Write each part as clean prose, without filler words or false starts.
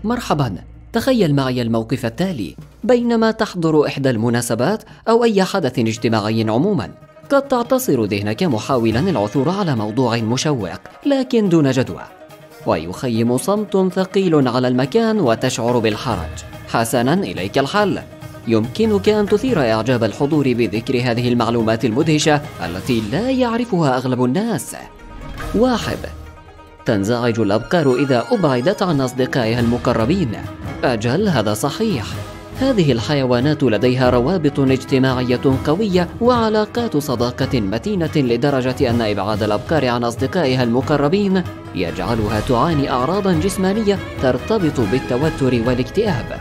مرحبا، تخيل معي الموقف التالي. بينما تحضر إحدى المناسبات أو أي حدث اجتماعي عموما، قد تعتصر ذهنك محاولا العثور على موضوع مشوق لكن دون جدوى، ويخيم صمت ثقيل على المكان وتشعر بالحرج. حسنا، إليك الحل. يمكنك أن تثير إعجاب الحضور بذكر هذه المعلومات المدهشة التي لا يعرفها أغلب الناس. 1. تنزعج الأبقار إذا أبعدت عن أصدقائها المقربين. أجل، هذا صحيح. هذه الحيوانات لديها روابط اجتماعية قوية وعلاقات صداقة متينة، لدرجة أن إبعاد الأبقار عن أصدقائها المقربين يجعلها تعاني أعراضا جسمانية ترتبط بالتوتر والاكتئاب.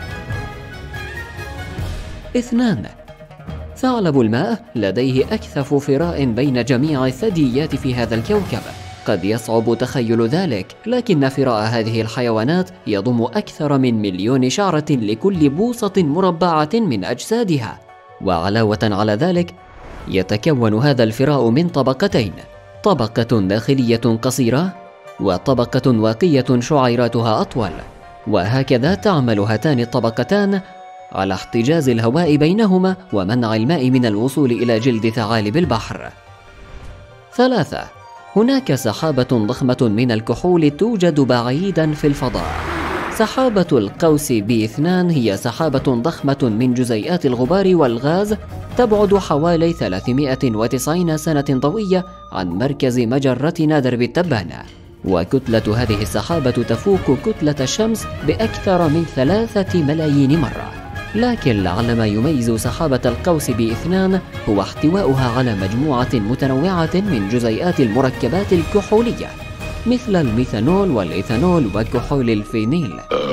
2. ثعلب الماء لديه أكثف فراء بين جميع الثدييات في هذا الكوكب. قد يصعب تخيل ذلك، لكن فراء هذه الحيوانات يضم أكثر من 1,000,000 شعرة لكل بوصة مربعة من أجسادها. وعلاوة على ذلك، يتكون هذا الفراء من طبقتين: طبقة داخلية قصيرة وطبقة واقية شعيراتها أطول، وهكذا تعمل هاتان الطبقتان على احتجاز الهواء بينهما ومنع الماء من الوصول إلى جلد ثعالب البحر. 3. هناك سحابة ضخمة من الكحول توجد بعيدا في الفضاء. سحابة القوس B2 هي سحابة ضخمة من جزيئات الغبار والغاز تبعد حوالي 390 سنة ضوئية عن مركز مجرتنا درب التبانة، وكتلة هذه السحابة تفوق كتلة الشمس بأكثر من 3 ملايين مرة. لكن لعل ما يميز سحابة القوس B2 هو احتواؤها على مجموعة متنوعة من جزيئات المركبات الكحولية، مثل الميثانول والإيثانول وكحول الفينيل.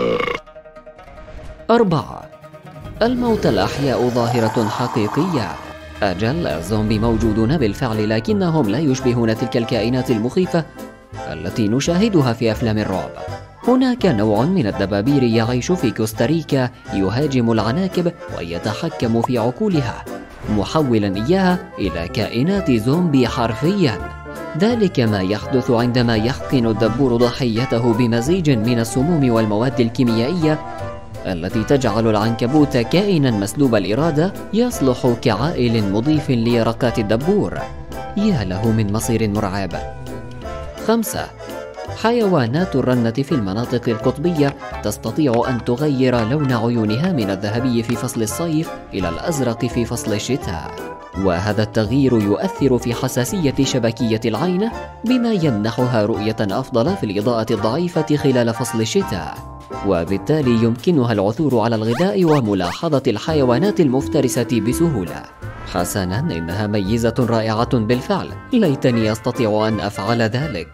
4. الموتى الأحياء ظاهرة حقيقية. أجل، الزومبي موجودون بالفعل، لكنهم لا يشبهون تلك الكائنات المخيفة التي نشاهدها في أفلام الرعب. هناك نوع من الدبابير يعيش في كوستاريكا يهاجم العناكب ويتحكم في عقولها، محولا إياها إلى كائنات زومبي حرفيا. ذلك ما يحدث عندما يحقن الدبور ضحيته بمزيج من السموم والمواد الكيميائية التي تجعل العنكبوت كائنا مسلوب الإرادة يصلح كعائل مضيف ليرقات الدبور. يا له من مصير مرعب. 5. حيوانات الرنة في المناطق القطبية تستطيع أن تغير لون عيونها من الذهبي في فصل الصيف إلى الأزرق في فصل الشتاء، وهذا التغيير يؤثر في حساسية شبكية العين، بما يمنحها رؤية أفضل في الإضاءة الضعيفة خلال فصل الشتاء، وبالتالي يمكنها العثور على الغذاء وملاحظة الحيوانات المفترسة بسهولة. حسناً، إنها ميزة رائعة بالفعل، ليتني أستطيع أن أفعل ذلك.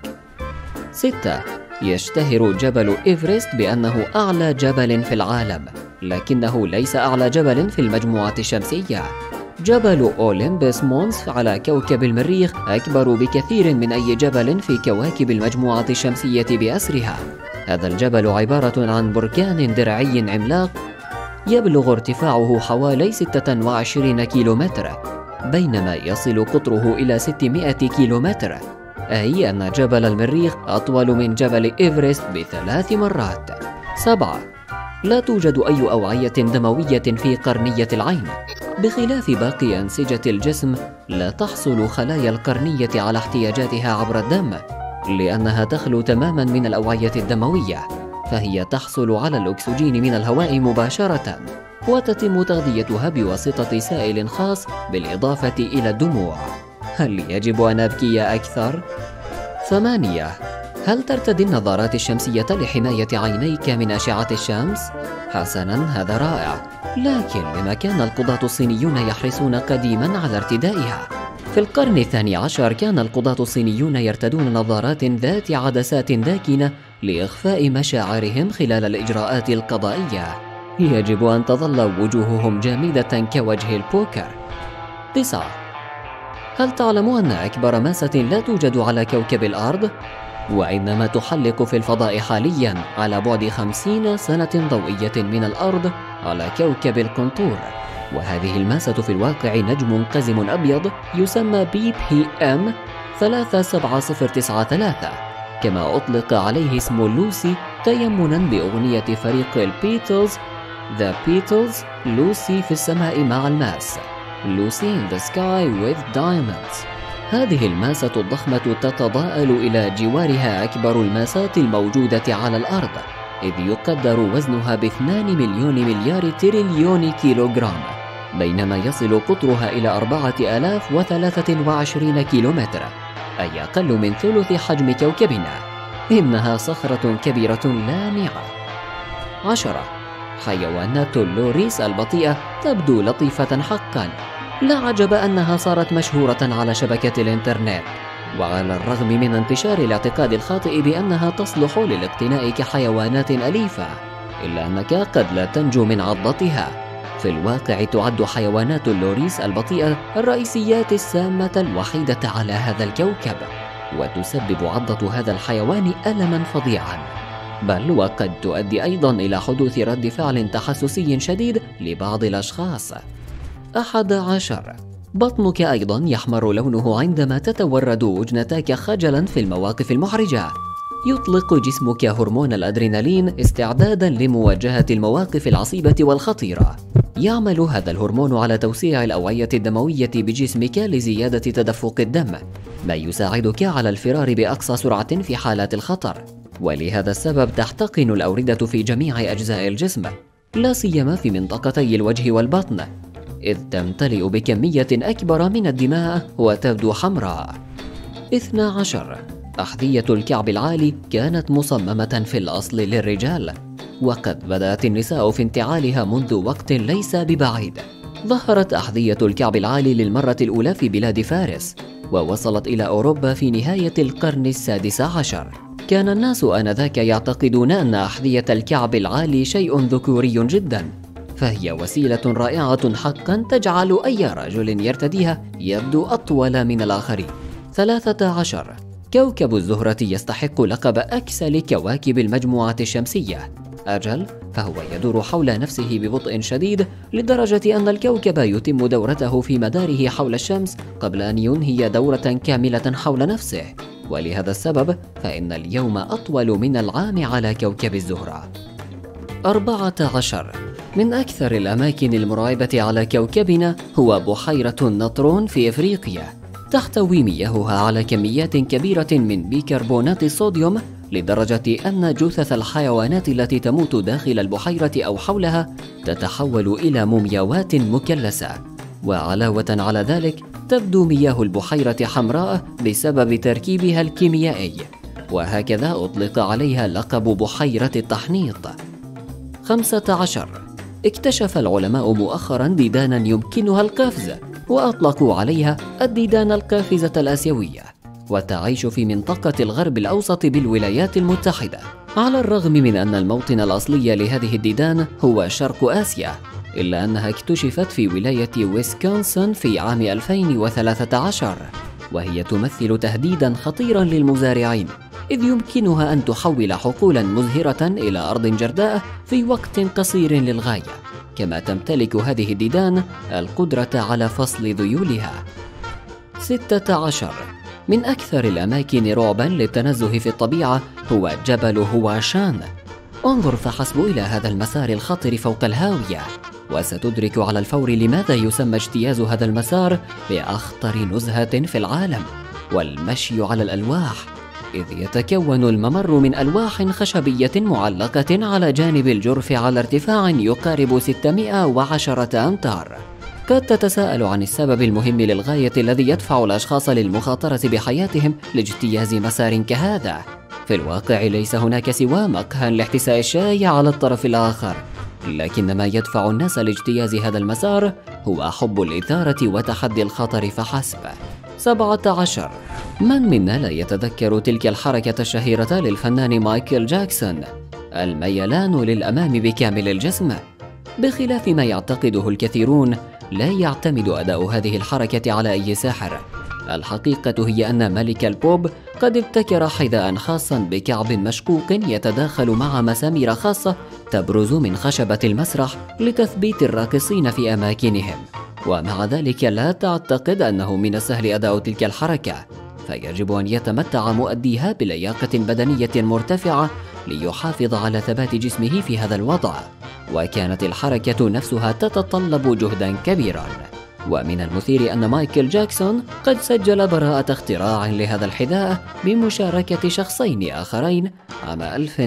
6. يشتهر جبل إيفرست بأنه أعلى جبل في العالم، لكنه ليس أعلى جبل في المجموعة الشمسية. جبل أوليمبس مونس على كوكب المريخ أكبر بكثير من أي جبل في كواكب المجموعة الشمسية بأسرها. هذا الجبل عبارة عن بركان درعي عملاق يبلغ ارتفاعه حوالي 26 كيلومتر، بينما يصل قطره إلى 600 كيلومتر، أي أن جبل المريخ أطول من جبل إيفرست ب3 مرات. 7. لا توجد أي أوعية دموية في قرنية العين. بخلاف باقي أنسجة الجسم، لا تحصل خلايا القرنية على احتياجاتها عبر الدم، لأنها تخلو تماما من الأوعية الدموية، فهي تحصل على الأكسجين من الهواء مباشرة، وتتم تغذيتها بواسطة سائل خاص بالإضافة إلى الدموع. هل يجب أن أبكي أكثر؟ 8. هل ترتدي النظارات الشمسية لحماية عينيك من أشعة الشمس؟ حسناً، هذا رائع، لكن لما كان القضاة الصينيون يحرصون قديماً على ارتدائها؟ في القرن ال12 كان القضاة الصينيون يرتدون نظارات ذات عدسات داكنة لإخفاء مشاعرهم خلال الإجراءات القضائية. يجب أن تظل وجوههم جامدة كوجه البوكر. 9. هل تعلم أن أكبر ماسة لا توجد على كوكب الأرض؟ وإنما تحلق في الفضاء حالياً على بعد 50 سنة ضوئية من الأرض على كوكب القنطور، وهذه الماسة في الواقع نجم قزم أبيض يسمى BPM 37093. كما أطلق عليه اسم لوسي تيمنا بأغنية فريق البيتلز The Beatles لوسي في السماء مع الماس Lucy in the Sky with Diamonds. هذه الماسة الضخمة تتضاءل إلى جوارها أكبر الماسات الموجودة على الأرض، إذ يقدر وزنها ب2 مليون مليار تريليون كيلوغرام، بينما يصل قطرها إلى 4023 كيلومتر، أي أقل من ثلث حجم كوكبنا. إنها صخرة كبيرة لامعة. 10. حيوانات اللوريس البطيئة تبدو لطيفة حقا، لا عجب أنها صارت مشهورة على شبكة الإنترنت. وعلى الرغم من انتشار الاعتقاد الخاطئ بأنها تصلح للاقتناء كحيوانات أليفة، إلا أنك قد لا تنجو من عضتها. في الواقع تعد حيوانات اللوريس البطيئة الرئيسيات السامة الوحيدة على هذا الكوكب، وتسبب عضة هذا الحيوان ألما فظيعا، بل وقد تؤدي أيضا إلى حدوث رد فعل تحسسي شديد لبعض الأشخاص. 11. بطنك أيضا يحمر لونه عندما تتورد وجنتاك خجلا في المواقف المحرجة. يطلق جسمك هرمون الأدرينالين استعدادا لمواجهة المواقف العصيبة والخطيرة. يعمل هذا الهرمون على توسيع الأوعية الدموية بجسمك لزيادة تدفق الدم، ما يساعدك على الفرار بأقصى سرعة في حالات الخطر. ولهذا السبب تحتقن الأوردة في جميع أجزاء الجسم، لا سيما في منطقتي الوجه والبطن، إذ تمتلئ بكمية أكبر من الدماء وتبدو حمراء. 12. أحذية الكعب العالي كانت مصممة في الأصل للرجال، وقد بدأت النساء في انتعالها منذ وقت ليس ببعيد. ظهرت أحذية الكعب العالي للمرة الأولى في بلاد فارس، ووصلت إلى أوروبا في نهاية القرن السادس عشر. كان الناس آنذاك يعتقدون أن أحذية الكعب العالي شيء ذكوري جدا، فهي وسيلة رائعة حقا تجعل أي رجل يرتديها يبدو أطول من الآخرين. 13. كوكب الزهرة يستحق لقب أكسل كواكب المجموعة الشمسية. أجل، فهو يدور حول نفسه ببطء شديد، لدرجة أن الكوكب يتم دورته في مداره حول الشمس قبل أن ينهي دورة كاملة حول نفسه، ولهذا السبب فإن اليوم أطول من العام على كوكب الزهرة. 14. من أكثر الأماكن المرعبة على كوكبنا هو بحيرة النطرون في إفريقيا. تحتوي مياهها على كميات كبيرة من بيكربونات الصوديوم، لدرجة أن جثث الحيوانات التي تموت داخل البحيرة أو حولها تتحول إلى مومياوات مكلسة. وعلاوة على ذلك تبدو مياه البحيرة حمراء بسبب تركيبها الكيميائي، وهكذا أطلق عليها لقب بحيرة التحنيط. 15. اكتشف العلماء مؤخرا ديدانا يمكنها القفز، وأطلقوا عليها الديدان القافزة الآسيوية، وتعيش في منطقة الغرب الأوسط بالولايات المتحدة. على الرغم من أن الموطن الأصلي لهذه الديدان هو شرق آسيا، إلا أنها اكتشفت في ولاية ويسكونسن في عام 2013، وهي تمثل تهديدا خطيرا للمزارعين، إذ يمكنها أن تحول حقولا مزهرة إلى أرض جرداء في وقت قصير للغاية، كما تمتلك هذه الديدان القدرة على فصل ذيولها. 16. من أكثر الأماكن رعبا للتنزه في الطبيعة هو جبل هواشان. انظر فحسب إلى هذا المسار الخطر فوق الهاوية، وستدرك على الفور لماذا يسمى اجتياز هذا المسار بأخطر نزهة في العالم، والمشي على الألواح، إذ يتكون الممر من ألواح خشبية معلقة على جانب الجرف على ارتفاع يقارب 610 أمتار. قد تتساءل عن السبب المهم للغاية الذي يدفع الأشخاص للمخاطرة بحياتهم لاجتياز مسار كهذا. في الواقع ليس هناك سوى مقهى لاحتساء الشاي على الطرف الآخر، لكن ما يدفع الناس لاجتياز هذا المسار هو حب الإثارة وتحدي الخطر فحسب. 17. من منا لا يتذكر تلك الحركة الشهيرة للفنان مايكل جاكسون، الميلان للأمام بكامل الجسم؟ بخلاف ما يعتقده الكثيرون، لا يعتمد أداء هذه الحركة على أي ساحر. الحقيقة هي أن ملك البوب قد ابتكر حذاء خاصا بكعب مشقوق يتداخل مع مسامير خاصة تبرز من خشبة المسرح لتثبيت الراقصين في أماكنهم، ومع ذلك لا تعتقد أنه من السهل أداء تلك الحركة، فيجب أن يتمتع مؤديها بلياقة بدنية مرتفعة ليحافظ على ثبات جسمه في هذا الوضع، وكانت الحركة نفسها تتطلب جهدا كبيرا. ومن المثير أن مايكل جاكسون قد سجل براءة اختراع لهذا الحذاء بمشاركة شخصين آخرين عام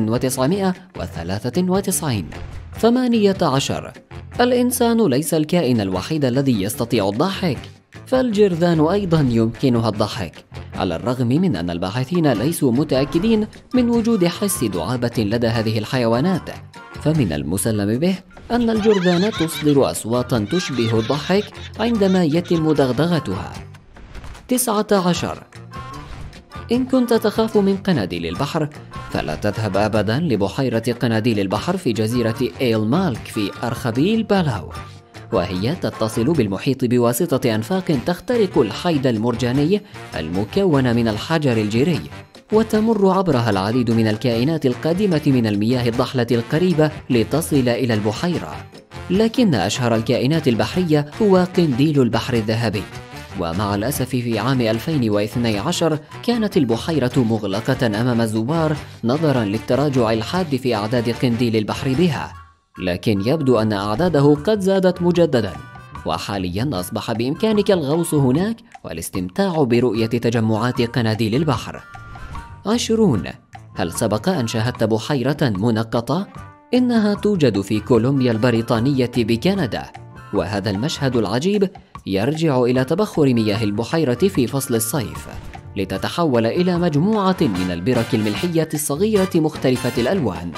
1993. 18. الإنسان ليس الكائن الوحيد الذي يستطيع الضحك، فالجرذان أيضا يمكنها الضحك، على الرغم من أن الباحثين ليسوا متأكدين من وجود حس دعابة لدى هذه الحيوانات، فمن المسلم به أن الجرذان تصدر أصواتا تشبه الضحك عندما يتم دغدغتها. 19. إن كنت تخاف من قناديل البحر، فلا تذهب أبدا لبحيرة قناديل البحر في جزيرة إيل مالك في أرخبيل بالاو، وهي تتصل بالمحيط بواسطة أنفاق تخترق الحيد المرجاني المكون من الحجر الجيري، وتمر عبرها العديد من الكائنات القادمة من المياه الضحلة القريبة لتصل إلى البحيرة. لكن أشهر الكائنات البحرية هو قنديل البحر الذهبي، ومع الأسف في عام 2012 كانت البحيرة مغلقة أمام الزوار نظرا للتراجع الحاد في أعداد قنديل البحر بها، لكن يبدو أن أعداده قد زادت مجددا، وحاليا أصبح بإمكانك الغوص هناك والاستمتاع برؤية تجمعات قناديل البحر. 20. هل سبق أن شاهدت بحيرة منقطة؟ إنها توجد في كولومبيا البريطانية بكندا، وهذا المشهد العجيب يرجع إلى تبخر مياه البحيرة في فصل الصيف لتتحول إلى مجموعة من البرك الملحية الصغيرة مختلفة الألوان.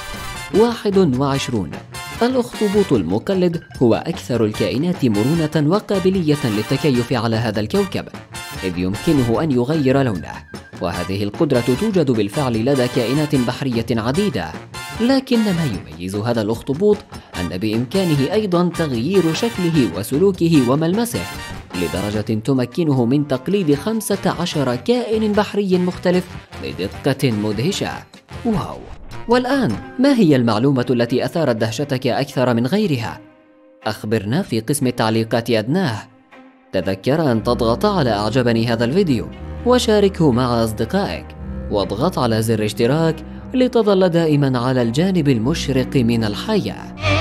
21. الأخطبوط المقلد هو أكثر الكائنات مرونة وقابلية للتكيف على هذا الكوكب، إذ يمكنه أن يغير لونه، وهذه القدرة توجد بالفعل لدى كائنات بحرية عديدة، لكن ما يميز هذا الأخطبوط أن بإمكانه أيضا تغيير شكله وسلوكه وملمسه لدرجة تمكنه من تقليد 15 كائن بحري مختلف بدقة مدهشة. واو! والآن ما هي المعلومة التي أثارت دهشتك أكثر من غيرها؟ أخبرنا في قسم التعليقات أدناه. تذكر أن تضغط على أعجبني هذا الفيديو وشاركه مع أصدقائك، واضغط على زر اشتراك لتظل دائما على الجانب المشرق من الحياة.